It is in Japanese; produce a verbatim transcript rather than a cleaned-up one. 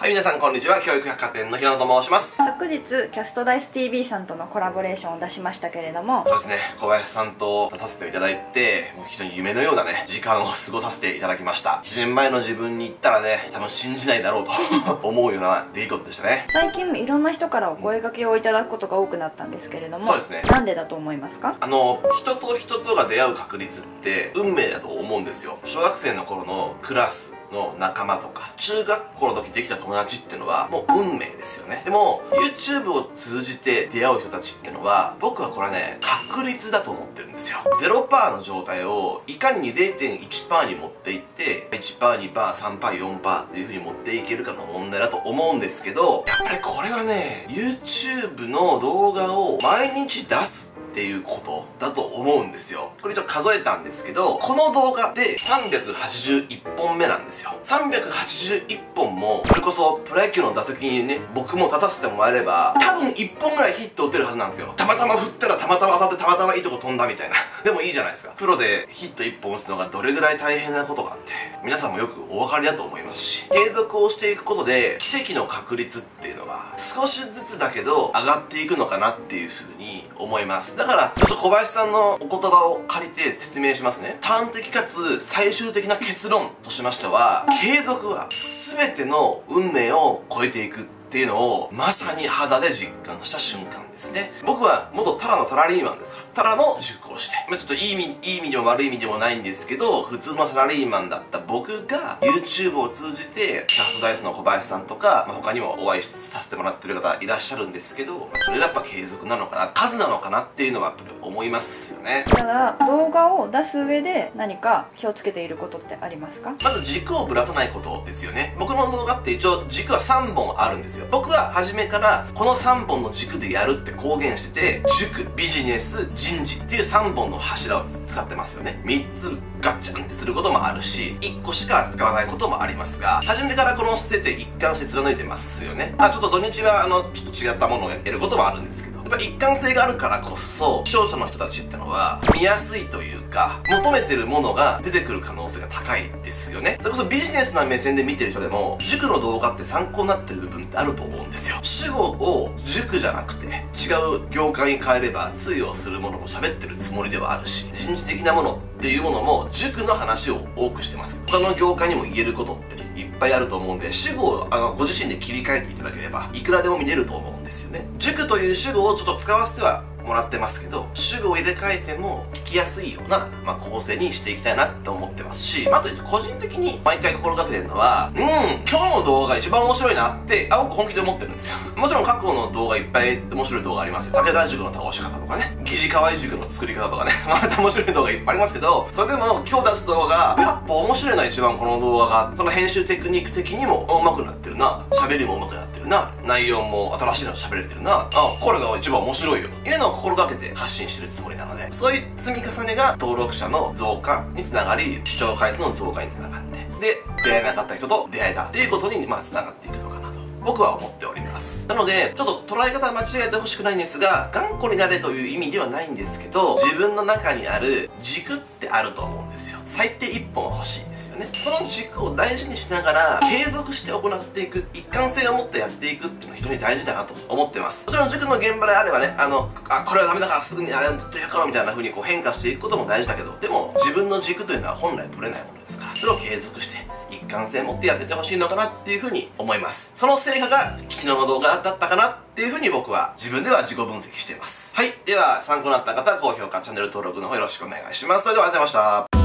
、皆さんこんにちは。教育百貨店の平野と申します。 昨日キャストダイス ティーブイ さんとのコラボレーションを出しましたけれども、 そうですね、小林さんと出させていただいて、もう非常に夢のようなね時間を過ごさせていただきました。いちねんまえの自分に言ったらね、多分信じないだろうと思うような出来事でしたね。 最近いろんな人からお声掛けをいただくことが多くなったんですけれども、 そうですね、 なんでだと思いますか？ あの人と人とが出会う確率って運命だと思うんですよ。小学生の頃のクラスの仲間とか中学校の時できた友達っていうのはもう運命ですよね。でも YouTube を通じて出会う人たちっていうのは、僕はこれはね確率だと思ってるんですよ。 ゼロパーセント の状態をいかに ゼロてんいちパーセント に持っていって いちパーセント、にパーセント、さんパーセント、よんパーセント っていう風に持っていけるかの問題だと思うんですけど、やっぱりこれはね YouTube の動画を毎日出すっていうことだと思うんですよ。これ一応数えたんですけど、この動画でさんびゃくはちじゅういっぽんめなんですよ。さんびゃくはちじゅういっぽんもそれこそプロ野球の打席にね僕も立たせてもらえれば多分いっぽんぐらいヒット打てるはずなんですよ。たまたま振ったらたまたま当たってたまたまいいとこ飛んだみたいなでもいいじゃないですか。プロでヒットいっぽん打つのがどれぐらい大変なことかって皆さんもよくお分かりだと思いますし、継続をしていくことで奇跡の確率っていうのは少しずつだけど上がっていくのかなっていうふうに思います。だからちょっと小林さんのお言葉を借りて説明しますね。端的かつ最終的な結論としましては、継続は全ての運命を超えていくっていうのをまさに肌で実感した瞬間ですね。僕は元タラのサラリーマンですから、タラの塾をして、まあ、ちょっといい意味、いい意味でも悪い意味でもないんですけど、普通のサラリーマンだった僕が YouTube を通じてキャストダイスの小林さんとか、まあ、他にもお会いさせてもらってる方いらっしゃるんですけど、まあ、それがやっぱ継続なのかな、数なのかなっていうのはやっぱり思いますよね。 ただ動画を出す上で何か気をつけていることってありますか？ まず軸をぶらさないことですよね。僕の動画って一応軸はさんぼんあるんですよ。僕は初めからこのさんぼんの軸でやるって公言してて、塾、ビジネス、人事っていうさんぼんの柱を使ってますよね。みっつガッチャンってすることもあるし、いっこしか使わないこともありますが、初めからこの姿勢で一貫して貫いてますよね。あ、ちょっと土日はあのちょっと違ったものをやることもあるんですけど、やっぱ一貫性があるからこそ視聴者の人たちってのは見やすいというか、求めてるものが出てくる可能性が高いですよね。それこそビジネスな目線で見てる人でも塾の動画って参考になってる部分ってあると思うんですよ。主語を塾じゃなくて違う業界に変えれば通用するものも喋ってるつもりではあるし、人事的なものっていうものも塾の話を多くしてます。他の業界にも言えることっていっぱいあると思うんで、主語をあのご自身で切り替えていただければいくらでも見れると思うんですよね。塾という主語をちょっと使わせてはもらってますけど、主語を入れ替えても聞きやすいような、まあ、構成にしていきたいなって思ってますし、あと個人的に毎回心がけてるのは、うん今日の動画一番面白いなってあ僕本気で思ってるんですよ。もちろん過去の動画いっぱい面白い動画ありますよ。武田塾の倒し方とかね、疑似河合塾の作り方とかねまた面白い動画いっぱいありますけど、それでも今日出す動画やっぱ面白いな、一番この動画がその編集テクニック的にも上手くなってるな、喋りも上手くなってるな、内容も新しいの喋れてるな、あこれが一番面白いよいうのを心がけて発信してるつもりなので、そういう積み重ねが登録者の増加につながり、視聴回数の増加につながって、で出会えなかった人と出会えたっていうことにまあつながっていくのかなと僕は思っております。なのでちょっと捉え方間違えてほしくないんですが、頑固になれという意味ではないんですけど、自分の中にある軸ってあると思うんですよ。最低いっぽんは欲しいんですよね。その軸を大事にしながら継続して行っていく、一貫性を持ってやっていくっていうのは非常に大事だなと思ってます。もちろん塾の現場であればね、あのあこれはダメだからすぐにあれをずっとやろうみたいな風にこう変化していくことも大事だけど、でも自分の軸というのは本来ぶれないものですから、それを継続して一貫性を持ってやっててほしいのかなっていう風に思います。その成果が昨日の動画だったかなっていう風に僕は自分では自己分析しています。はい、では参考になった方は高評価、チャンネル登録の方よろしくお願いします。それではありがとうございました。